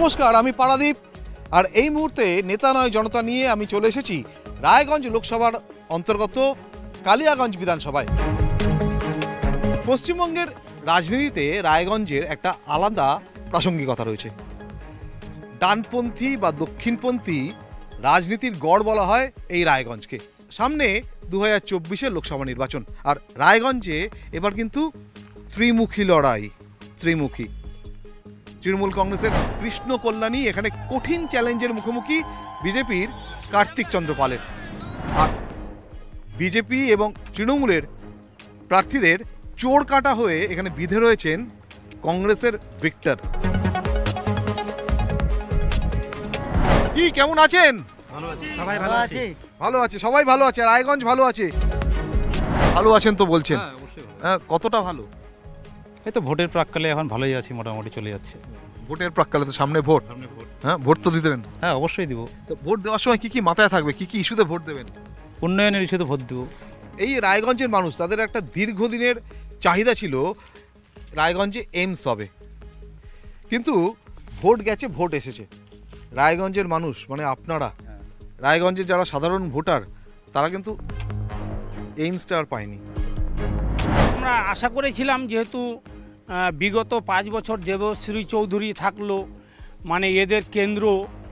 নমস্কার, আমি পারাদীপ। আর এই মুহূর্তে নেতা নয় জনতা নিয়ে আমি চলে এসেছি রায়গঞ্জ লোকসভার অন্তর্গত কালিয়াগঞ্জ বিধানসভায়। পশ্চিমবঙ্গের রাজনীতিতে রায়গঞ্জের একটা আলাদা প্রাসঙ্গিকতা রয়েছে। ডানপন্থী বা দক্ষিণপন্থী রাজনীতির গড় বলা হয় এই রায়গঞ্জকে। সামনে 2024-এর লোকসভা নির্বাচন, আর রায়গঞ্জে এবার কিন্তু ত্রিমুখী লড়াই। তৃণমূল কংগ্রেসের কৃষ্ণ কল্যাণী এখানে কঠিন চ্যালেঞ্জের মুখোমুখি বিজেপির কার্তিক চন্দ্র পালের। আর বিজেপি এবং তৃণমূলের প্রার্থীদের চোর কাটা হয়ে এখানে বিধে রয়েছেন কংগ্রেসের ভিক্টর। কি কেমন আছেন? ভালো আছে, সবাই ভালো আছে, রায়গঞ্জ ভালো আছে। ভালো আছেন তো বলছেন? হ্যাঁ, কতটা ভালো? এই তো ভোটের প্রাক্কালে এখন ভালোই আছি, মোটামুটি চলে যাচ্ছে। ভোটের প্রাক্কালে তো সামনে ভোট। হ্যাঁ, ভোট তো দিতে দেবেন? হ্যাঁ, অবশ্যই দিব। তো ভোট দেওয়ার সময় কি কি মাথায় থাকবে, কি কি ইস্যুতে ভোট দেবেন? উন্নয়নের ইস্যুতে ভোট দিব। এই রায়গঞ্জের মানুষ, তাদের একটা দীর্ঘদিনের চাহিদা ছিল রায়গঞ্জে এইমস হবে, কিন্তু ভোট গেছে, ভোট এসেছে। রায়গঞ্জের মানুষ মানে আপনারা, রায়গঞ্জের যারা সাধারণ ভোটার, তারা কিন্তু এইমসটা আর পায়নি। আমরা আশা করেছিলাম, যেহেতু বিগত 5 বছর দেবশ্রী চৌধুরী থাকলো, মানে এদের কেন্দ্র,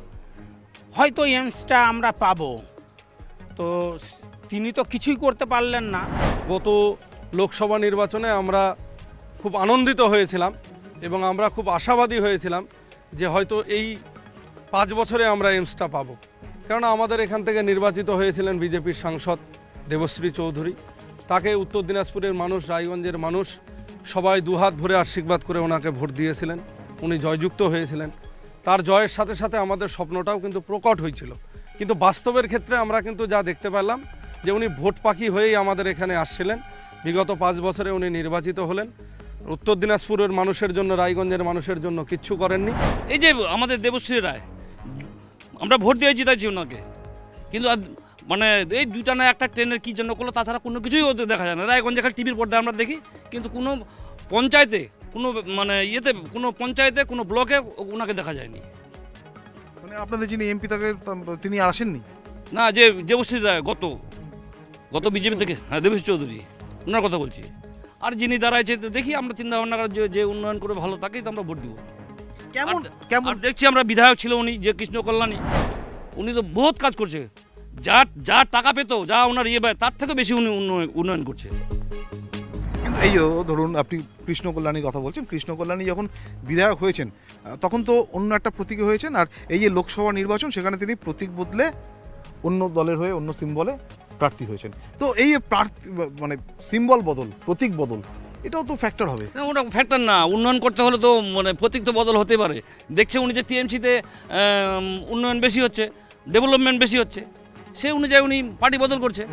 হয়তো এইমসটা আমরা পাবো। তো তিনি তো কিছুই করতে পারলেন না। গত লোকসভা নির্বাচনে আমরা খুব আনন্দিত হয়েছিলাম এবং আমরা খুব আশাবাদী হয়েছিলাম যে হয়তো এই 5 বছরে আমরা এইমসটা পাবো। কেননা আমাদের এখান থেকে নির্বাচিত হয়েছিলেন বিজেপির সাংসদ দেবশ্রী চৌধুরী। তাকে উত্তর দিনাজপুরের মানুষ, রায়গঞ্জের মানুষ সবাই দুহাত ভরে আশীর্বাদ করে ওনাকে ভোট দিয়েছিলেন। উনি জয়যুক্ত হয়েছিলেন। তার জয়ের সাথে সাথে আমাদের স্বপ্নটাও কিন্তু প্রকট হয়েছিল। কিন্তু বাস্তবের ক্ষেত্রে আমরা কিন্তু যা দেখতে পেলাম যে উনি ভোট পাখি হয়েই আমাদের এখানে আসছিলেন। বিগত 5 বছরে উনি নির্বাচিত হলেন, উত্তর দিনাজপুরের মানুষের জন্য, রায়গঞ্জের মানুষের জন্য কিচ্ছু করেননি। এই যে আমাদের দেবশ্রী রায়, আমরা ভোট দিয়ে জিতাইছি ওনাকে, কিন্তু মানে এই দুইটা না একটা ট্রেনের কী জন্য করলো, তাছাড়া কোনো কিছুই ওদের দেখা যায় না। রায়গঞ্জে খালি টিভির পর্দায় আমরা দেখি, কিন্তু কোনো পঞ্চায়েতে, কোনো মানে কোনো পঞ্চায়েতে, কোনো ব্লকে ওনাকে দেখা যায়নি। মানে আপনাদের যিনি এমপি, তাকে তিনি আসেননি না। যে দেবশ্রী রায় গত বিজেপি থেকে, হ্যাঁ, দেবশ্রী চৌধুরী, ওনার কথা বলছি। আর যিনি দাঁড়াইছে দেখি আমরা চিন্তা ভাবনা করি যে উন্নয়ন করে ভালো, তাকেই তো আমরা ভোট দিব। কেমন দেখছি আমরা, বিধায়ক ছিল উনি, যে কৃষ্ণ কল্যাণী, উনি তো বহুত কাজ করছে। যা টাকা পেতো, যা ওনার তার থেকে বেশি উনি উন্নয়ন করছে। কিন্তু এই ধরুন, আপনি কৃষ্ণ কল্যাণীর কথা বলছেন। কৃষ্ণ কল্যাণী যখন বিধায়ক হয়েছেন, তখন তো অন্য একটা প্রতীকে হয়েছেন। আর এই যে লোকসভা নির্বাচন, সেখানে তিনি প্রতীক বদলে অন্য দলের হয়ে অন্য সিম্বলে প্রার্থী হয়েছেন। তো এই প্রার্থী মানে সিম্বল বদল, প্রতীক বদল, এটাও তো ফ্যাক্টর হবে না? ওটা ফ্যাক্টর না। উন্নয়ন করতে হলে তো মানে প্রতীক তো বদল হতে পারে। দেখছে উনি যে টিএমসিতে উন্নয়ন বেশি হচ্ছে, ডেভেলপমেন্ট বেশি হচ্ছে, সেই অনুযায়ী উনি পার্টি বদল করছে।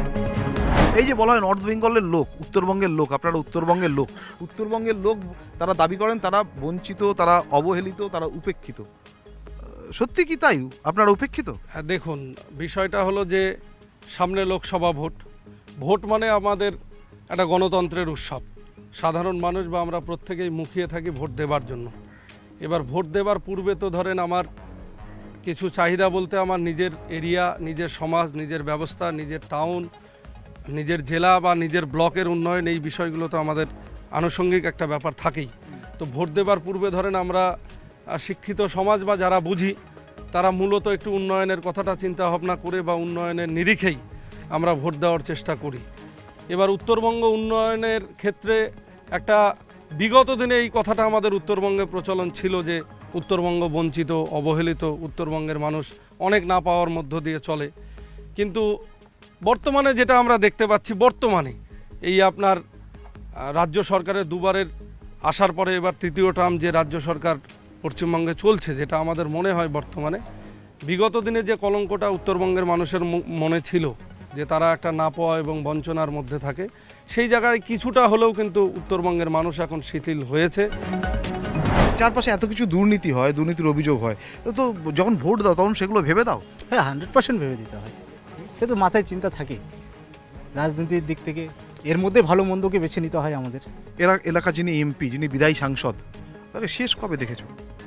এই যে বলা হয় নর্থ বেঙ্গলের লোক, উত্তরবঙ্গের লোক, আপনারা উত্তরবঙ্গের লোক, তারা দাবি করেন তারা বঞ্চিত, তারা অবহেলিত, তারা উপেক্ষিত। সত্যি কি তাই? আপনারা উপেক্ষিত? হ্যাঁ, দেখুন, বিষয়টা হলো যে সামনে লোকসভা ভোট মানে আমাদের একটা গণতন্ত্রের উৎসব। সাধারণ মানুষ বা আমরা প্রত্যেকেই মুখিয়ে থাকি ভোট দেবার জন্য। এবার ভোট দেবার পূর্বে তো ধরেন আমার কিছু চাহিদা বলতে আমার নিজের এরিয়া, নিজের সমাজ, নিজের ব্যবস্থা, নিজের টাউন, নিজের জেলা বা নিজের ব্লকের উন্নয়ন, এই বিষয়গুলো তো আমাদের আনুষঙ্গিক একটা ব্যাপার থাকেই। তো ভোট দেবার পূর্বে ধরেন আমরা শিক্ষিত সমাজ বা যারা বুঝি, তারা মূলত একটু উন্নয়নের কথাটা চিন্তা ভাবনা করে বা উন্নয়নের নিরিখেই আমরা ভোট দেওয়ার চেষ্টা করি। এবার উত্তরবঙ্গ উন্নয়নের ক্ষেত্রে একটা বিগত দিনে এই কথাটা আমাদের উত্তরবঙ্গে প্রচলন ছিল যে উত্তরবঙ্গ বঞ্চিত, অবহেলিত, উত্তরবঙ্গের মানুষ অনেক না পাওয়ার মধ্য দিয়ে চলে। কিন্তু বর্তমানে যেটা আমরা দেখতে পাচ্ছি, বর্তমানে এই আপনার রাজ্য সরকারের দুবারের আসার পরে এবার তৃতীয় টার্ম যে রাজ্য সরকার পশ্চিমবঙ্গে চলছে, যেটা আমাদের মনে হয় বর্তমানে, বিগত দিনে যে কলঙ্কটা উত্তরবঙ্গের মানুষের মনে ছিল যে তারা একটা না পাওয়া এবং বঞ্চনার মধ্যে থাকে, সেই জায়গায় কিছুটা হলেও কিন্তু উত্তরবঙ্গের মানুষ এখন শিথিল হয়েছে। চারপাশে এত কিছু দুর্নীতি হয়, দুর্নীতির অভিযোগ হয়, তো যখন ভোট দাও তখন সেগুলো ভেবে দাও? হ্যাঁ, 100% ভেবে দিতে হয়। সে তো মাথায় চিন্তা থাকে রাজনীতির দিক থেকে, এর মধ্যে ভালো মন্দকে বেছে নিতে হয় আমাদের। এলাকা যিনি এমপি, যিনি বিদায়ী সাংসদ, তাকে শেষ কবে দেখেছো?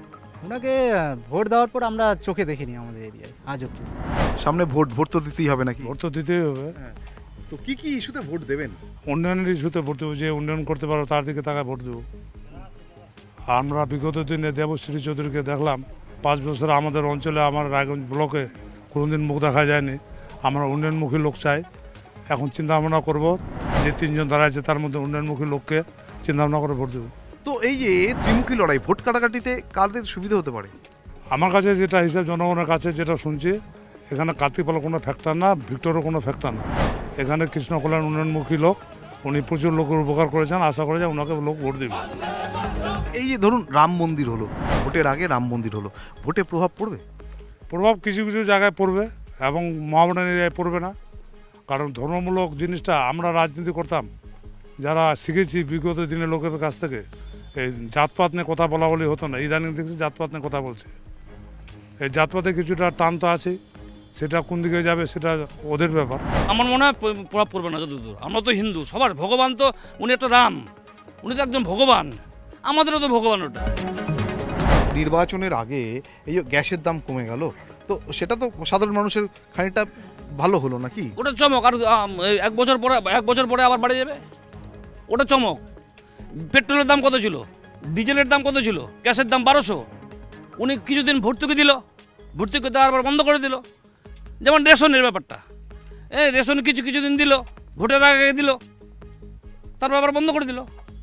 ওনাকে ভোট দেওয়ার পর আমরা চোখে দেখিনি আমাদের এরিয়ায় আজ অব্দি। সামনে ভোট, ভোট তো দিতেই হবে নাকি? ভোট তো দিতেই হবে। তো কি কি ইস্যুতে ভোট দেবেন? উন্নয়নের ইস্যুতে ভোট দেবো, যে উন্নয়ন করতে পারো তার দিকে তাকায় ভোট দেবো। আমরা বিগত দিনে দেবশ্রী চৌধুরীকে দেখলাম 5 বছর আমাদের অঞ্চলে, আমার রায়গঞ্জ ব্লকে কোনোদিন মুখ দেখা যায়নি। আমরা উন্নয়নমুখী লোক চাই। এখন চিন্তাভাবনা করব যে 3 জন দাঁড়াচ্ছে তার মধ্যে উন্নয়নমুখী লোককে চিন্তাভাবনা করে ভোট দেবো। তো এই যে ত্রিমুখী লড়াই, ভোট কাটাকাটিতে কাদের সুবিধা হতে পারে? আমার কাছে যেটা হিসাব, জনগণের কাছে যেটা শুনছি, এখানে কার্তিকপালা কোনো ফ্যাক্টর না, ভিক্টরও কোনো ফ্যাক্টর না। এখানে কৃষ্ণ কল্যাণ উন্নয়নমুখী লোক, উনি প্রচুর লোকের উপকার করেছেন। আশা করে যে ওনাকে লোক ভোট দেবে। এই যে ধরুন রাম মন্দির হলো, ভোটের আগে রাম মন্দির হলো, ভোটে প্রভাব পড়বে? প্রভাব কিছু কিছু জায়গায় পড়বে এবং মহামডার্ন এরিয়ায় পড়বে না। কারণ ধর্মমূলক জিনিসটা আমরা রাজনীতি করতাম, যারা শিখেছি বিগত দিনের লোকের কাছ থেকে, এই জাতপাত নিয়ে কথা বলা বলি হতো না। ইদানিং দেখছি জাতপাত নিয়ে কথা বলছে। এই জাতপাতে কিছুটা টান তো আছে, সেটা কোন দিকে যাবে সেটা ওদের ব্যাপার। আমার মনে হয় প্রভাব পড়বে না যতদূর। আমরা তো হিন্দু, সবার ভগবান তো উনি একটা রাম, উনি তো একজন ভগবান, আমাদেরও তো ভগবান ওটা। নির্বাচনের আগে এই যে গ্যাসের দাম কমে গেল, তো সেটা তো সাধারণ মানুষের খানিকটা ভালো হলো নাকি? ওটা চমক। আর 1 বছর পরে আবার বাড়ে যাবে, ওটা চমক। পেট্রোলের দাম কত ছিল, ডিজেলের দাম কত ছিল, গ্যাসের দাম 1200। উনি কিছুদিন ভর্তুকি দিল, ভর্তুকি দেওয়ার পর বন্ধ করে দিল। যেমন রেশনের ব্যাপারটা, রেশন কিছুদিন দিল, ভোটের আগে দিল, তারপর আবার বন্ধ করে দিল।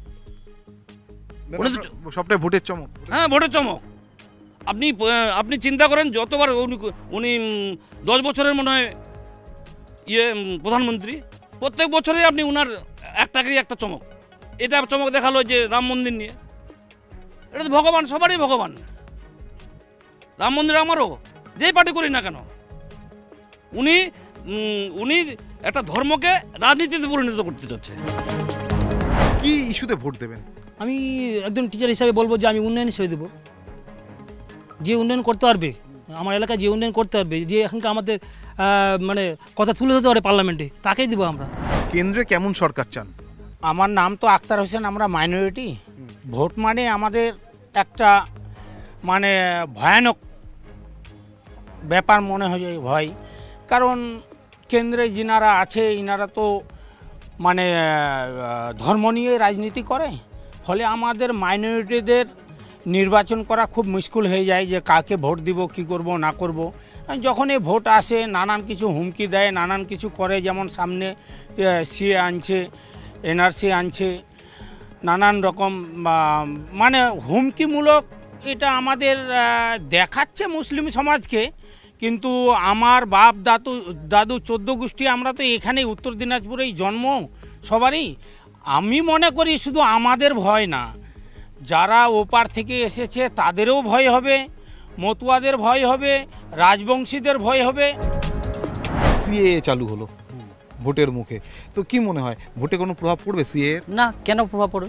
উনি তো- সবটাই ভোটের চমক। হ্যাঁ, ভোটের চমক। আপনি চিন্তা করেন, যতবার উনি 10 বছরের মনে হয় প্রধানমন্ত্রী, প্রত্যেক বছরই আপনি উনার একটাকেই একটা চমক। এটা চমক দেখালো যে রাম মন্দির নিয়ে। এটা তো ভগবান, সবারই ভগবান। রাম মন্দির আমারও, যেই পার্টি করি না কেন। উনি একটা ধর্মকে রাজনীতিতে পরিণত করতে চাচ্ছে। কি ইস্যুতে ভোট দেবেন? আমি একজন টিচার হিসাবে বলবো যে আমি উন্নয়ন হিসেবে দেবো। যে উন্নয়ন করতে পারবে, আমার এলাকায় যে উন্নয়ন করতে পারবে, যে এখানকার আমাদের মানে কথা তুলে ধরতে পারে পার্লামেন্টে, তাকেই দেবো আমরা। কেন্দ্রে কেমন সরকার চান? আমার নাম তো আক্তার হোসেন, আমরা মাইনরিটি। ভোট মানে আমাদের একটা মানে ভয়ানক ব্যাপার মনে হয় ভয়। কারণ কেন্দ্রে যিনারা আছে ইনারা তো মানে ধর্ম নিয়ে রাজনীতি করে, ফলে আমাদের মাইনরিটিদের নির্বাচন করা খুব মুশকিল হয়ে যায় যে কাকে ভোট দিব, কি করব না করব। যখনই ভোট আসে নানান কিছু হুমকি দেয়, নানান কিছু করে। যেমন সামনে সিএ আনছে, এনআরসি আনছে, নানান রকম মানে হুমকিমূলক। এটা আমাদের দেখাচ্ছে মুসলিম সমাজকে, কিন্তু আমার বাপ দাদু 14 গোষ্ঠী আমরা তো এখানেই উত্তর দিনাজপুরেই জন্ম সবারই। আমি মনে করি শুধু আমাদের ভয় না, যারা ওপার থেকে এসেছে তাদেরও ভয় হবে, মতুয়াদের ভয় হবে, রাজবংশীদের ভয় হবে। সিএ চালু হলো ভোটের মুখে, তো কি মনে হয় ভোটে কোনো প্রভাব পড়বে সিএ? না, কেন প্রভাব পড়বে?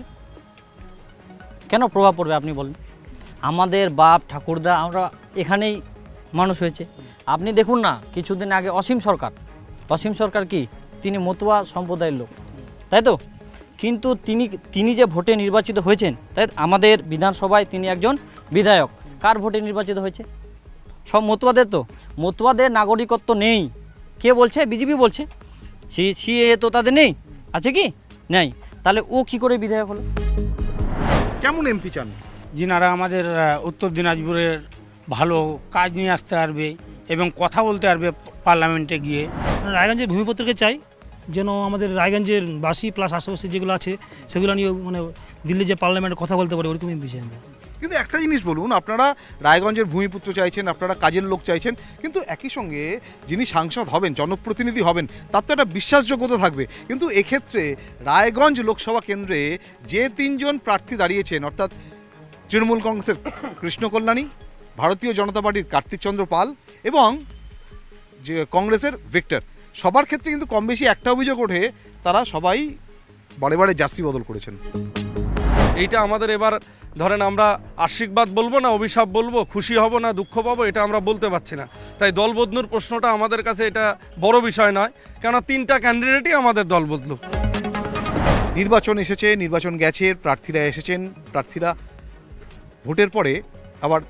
কেন প্রভাব পড়বে আপনি বলেন? আমাদের বাপ ঠাকুরদা আমরা এখানেই মানুষ হয়েছে। আপনি দেখুন না, কিছুদিন আগে অসীম সরকার কি, তিনি মতুয়া সম্প্রদায়ের লোক, তাই তো? কিন্তু তিনি যে ভোটে নির্বাচিত হয়েছেন, তাই আমাদের বিধানসভায় তিনি একজন বিধায়ক। কার ভোটে নির্বাচিত হয়েছে? সব মতুয়াদের। তো মতুয়াদের নাগরিকত্ব নেই, কে বলছে? বিজেপি বলছে। সিএ তো তাদের নেই, আছে কি? নেই। তাহলে ও কি করে বিধায়ক হলো? কেমন এমপি চান? যিনারা আমাদের উত্তর দিনাজপুরের ভালো কাজ নিয়ে আসতে পারবে এবং কথা বলতে পারবে পার্লামেন্টে গিয়ে। রায়গঞ্জের ভূমিপত্রকে চাই যেন আমাদের রায়গঞ্জের বাসী প্লাস আশেপাশে যেগুলো আছে সেগুলো নিয়ে মানে দিল্লি যে পার্লামেন্টে কথা বলতে পারে, ওরকমই বিষয় আমরা। কিন্তু একটা জিনিস বলুন, আপনারা রায়গঞ্জের ভূমিপুত্র চাইছেন, আপনারা কাজের লোক চাইছেন, কিন্তু একই সঙ্গে যিনি সাংসদ হবেন, জনপ্রতিনিধি হবেন, তার তো একটা বিশ্বাসযোগ্যতা থাকবে। কিন্তু এক্ষেত্রে রায়গঞ্জ লোকসভা কেন্দ্রে যে 3 জন প্রার্থী দাঁড়িয়েছেন, অর্থাৎ তৃণমূল কংগ্রেসের কৃষ্ণ কল্যাণী, ভারতীয় জনতা পার্টির কার্তিক চন্দ্র পাল এবং যে কংগ্রেসের ভিক্টর, সবার ক্ষেত্রে কিন্তু কম বেশি একটা অভিযোগ ওঠে, তারা সবাই বারে বারে জার্সি বদল করেছেন। এইটা আমাদের এবার ধরেন আমরা আশীর্বাদ বলবো না অভিশাপ বলবো, খুশি হব না দুঃখ পাবো, এটা আমরা বলতে পারছি না। তাই দল বদলুর প্রশ্নটা আমাদের কাছে এটা বড় বিষয় নয়, কেননা 3টা ক্যান্ডিডেটই আমাদের দল বদলু। নির্বাচন এসেছে, নির্বাচন গেছে, প্রার্থীরা এসেছেন, প্রার্থীরা ভোটের পরে আবার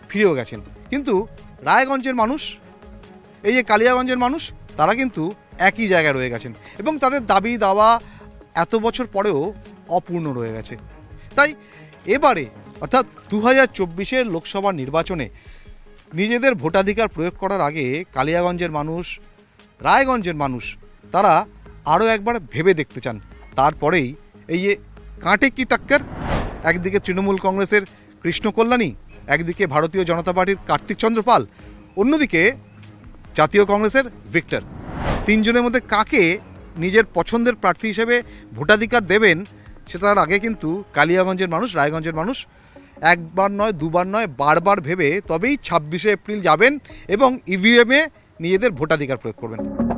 ফিরেও গেছেন। কিন্তু রায়গঞ্জের মানুষ, এই যে কালিয়াগঞ্জের মানুষ, তারা কিন্তু একই জায়গায় রয়ে গেছেন এবং তাদের দাবি দাওয়া এত বছর পরেও অপূর্ণ রয়ে গেছে। তাই এবারে অর্থাৎ 2024-এর লোকসভা নির্বাচনে নিজেদের ভোটাধিকার প্রয়োগ করার আগে কালিয়াগঞ্জের মানুষ, রায়গঞ্জের মানুষ তারা আরও একবার ভেবে দেখতে চান। তারপরেই এই যে কাঁটে কি টাক্কর, একদিকে তৃণমূল কংগ্রেসের কৃষ্ণ কল্যাণী, একদিকে ভারতীয় জনতা পার্টির কার্তিক চন্দ্র পাল, অন্যদিকে জাতীয় কংগ্রেসের ভিক্টর, তিনজনের মধ্যে কাকে নিজের পছন্দের প্রার্থী হিসেবে ভোটাধিকার দেবেন সেটার আগে কিন্তু কালিয়াগঞ্জের মানুষ, রায়গঞ্জের মানুষ একবার নয়, দুবার নয়, বারবার ভেবে তবেই 26শে এপ্রিল যাবেন এবং ইভিএমে নিজেদের ভোটাধিকার প্রয়োগ করবেন।